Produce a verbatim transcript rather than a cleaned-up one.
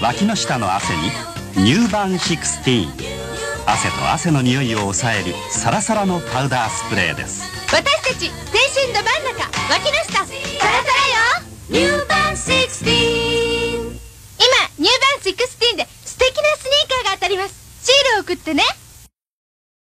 脇の下の汗にニューバンシクスティーン。汗と汗の匂いを抑えるサラサラのパウダースプレーです。 私たち青春ど真ん中脇の下サラサラよニューバン